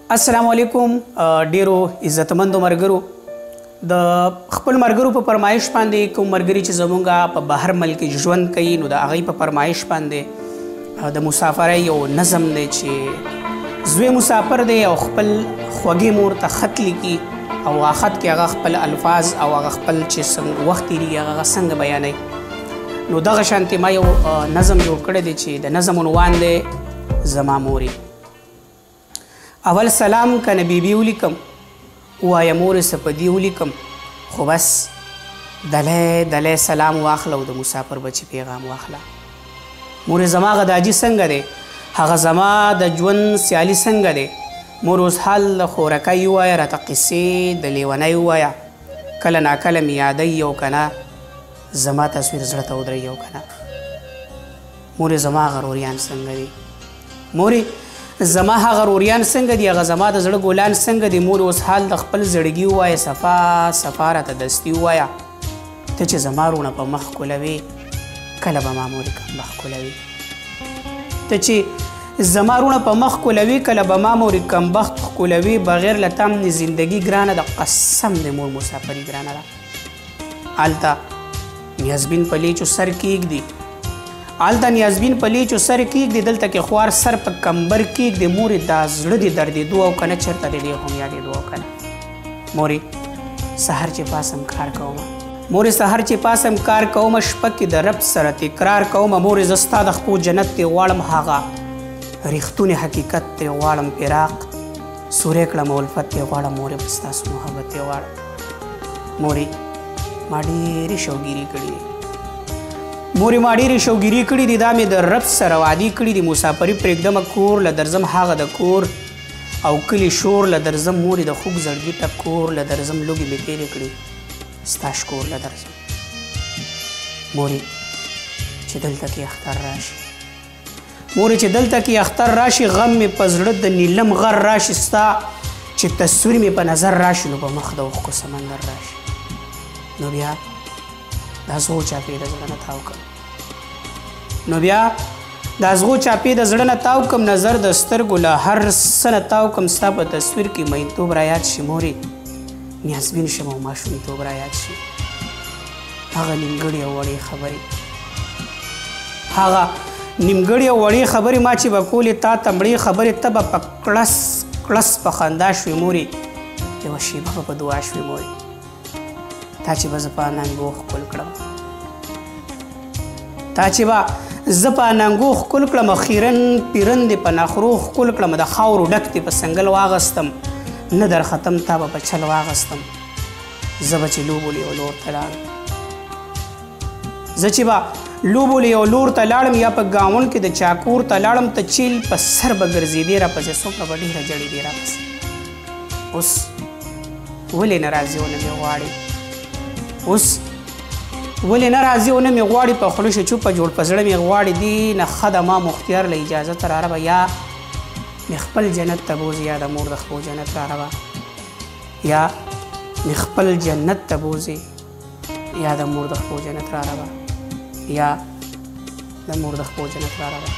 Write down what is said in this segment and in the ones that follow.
السلام علیکم ډیرو عزتمندو مرګرو د خپل مرګرو په فرمایش باندې کوم مرګري چې زمونږه په بهر ملک ژوند کوي نو د هغوی په فرمایش باندې د مسافرۍ یو نظم دی چې زوی مسافر دی او خپل خوږې مور ته خط لیکي او هغه خط کې هغه خپل الفاظ او هغه خپل چې څنګه وخت تېرېږي هغه څنګه بیانوي نو دغه شانتې ما یو نظم جوړ کړی دی چې د نظم عنوان دی زما مورې اول سلام کنه بیبي ولیکم ووایه مورې څه په دې ولیکم خو بس دلی دلی سلام واخله او د مسافر بچي پیغام واخله مورې زما غداجي څنګه دی هغه زما د ژوند سیالي څنګه دی مور اوس حال د خورکۍ ووایه راته قصې د لیونۍ ووایه کله ناکله مې یادوي او که نه زما تصویر زړه ته ودروي او که نه مورې زما هغه روریان څنګه دي مورې زما هغه روریان څنګه دي هغه زما د زړه ګلان څنګه دي مور اوس حال د خپل زړګي ووایه صفا صفا راته دستي ووایه ته چې زما رونه په مخ کولوې کله به ما مورې کمبخت کولوي ته چې زما رونه په مخ کولوي کله به ما مورې کمبخت ښکلوي بغیر له تا مې زندګي ګرانه ده قسم د مور مسافري ګرانه ده هلته نیازبین په لیچو سر کیږدي هلته نیازبین په لیچو سر کیږدي دلته کې خوار سر په کمبر کیږدي مورې دا زړه دې دردېدو او که نه چېرته دې ډېر هم یادېدو او که نه مورې سهار چې پاسم کار کومه مورې سهار چې پاسم کار کومه شپه کې د رب سره تکرار کومه مورې زه ستا د خپو جنت ته غواړم هغه ریښتونې حقیقت ته غواړم فراق سوری کړم الفت ته غواړم مورې په ستاسو محبت ته غواړم مورې ما ډېرې شوګیري کړي دي مورې ما ډېرې شوګیري کړي دي دا مې د رب سره وعدې کړي دي مسافري پرېږدمه کور له درځم هغه د کور او کلي شور له درځم مورې د خوږ زړګي ټکور له درځم لوږې مې تېرې کړي ستا شکور له درځم مورې چې دلته کې اختر راشي مورې چې دلته کې اختر راشي غم مې په زړه د نیلم غر راشي ستا چې تصویر مې په نظر راشي نو په مخ د اوښکو سمندر راشي نو بیا دا زغو چاپې د زړه نه تاو کړم نو بیا دا زغو چاپې د زړه نه تاو کړم نظر د سترګو له هر څه نه تاو کړم ستا په تصویر کې مینتوب رایاد شي مورې نیازبین شم او ماشومتوب رایاد شي هغه نیمګړې او وړې خبرې هغه نیمګړې او وړې خبرې ما چې به کولې تا ته مړې خبرې ته به په کړس کړس په خندا شوې مورې یوه شېبه به په دعا شوې مورې تا چې به زه په اننګو ښکل کړم تا چې به زه په اننګو ښکل کړم خیرن پیرن دې په نخرو ښکل کړم د خاورو ډک دې په سنګل واغستم نه در ختم تا به په چل واغستم زه به چې لوبو له یو لور ته لاړم زه چې به لوبو له یو لور ته لاړم یا په ګاونډ کې د چاکور ته لاړم ته چیل په سر به ګرځېدې راپسې څومره به ډېره جړېدې راپسې اوس ولې نه راځې ونه مې غواړې اوس ولې نه راځي او نه مې غواړي په خوله شه چوپه جوړ په زړه مې غواړي دې نه ښه ده ما مختیار له اجازت راربه یا مې خپل جنت ته بوځي یا د مور د خپو جنت راربه یا مې خپل جنت ته بوځي یا د مور د خپو جنت راربه یا د مور د خپو جنت راربه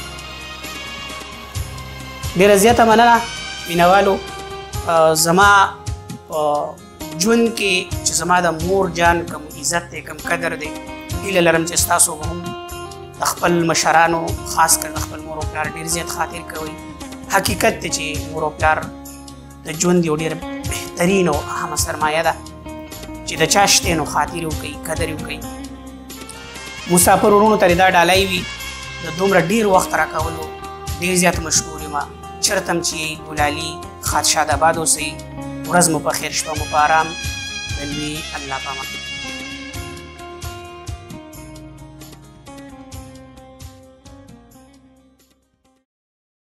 ډېره زیاته مننه مینوالو زما ژوند کې چې زما د مور جان کم عزت دی کم قدر دی هیله لرم چې ستاسو به هم د خپل مشرانو خاص کر د خپل مور او پلار ډېر زیات خاطر کوئ حقیقت دی چې مور او پلار د ژوند یو ډېر بهترین او اهمه سرمایه ده چې د چا شته نو خاطر یې وکوي قدر یې وکوي مسافر ورونو ته دا ډالۍ وي د دومره ډېر وخت راکولو ډېر زیات مشکور یم چېرته هم چې ګلالي خادشاد آباد اوسئ ورځ مو په خیر شپه مو په ارام دلوي الله پامان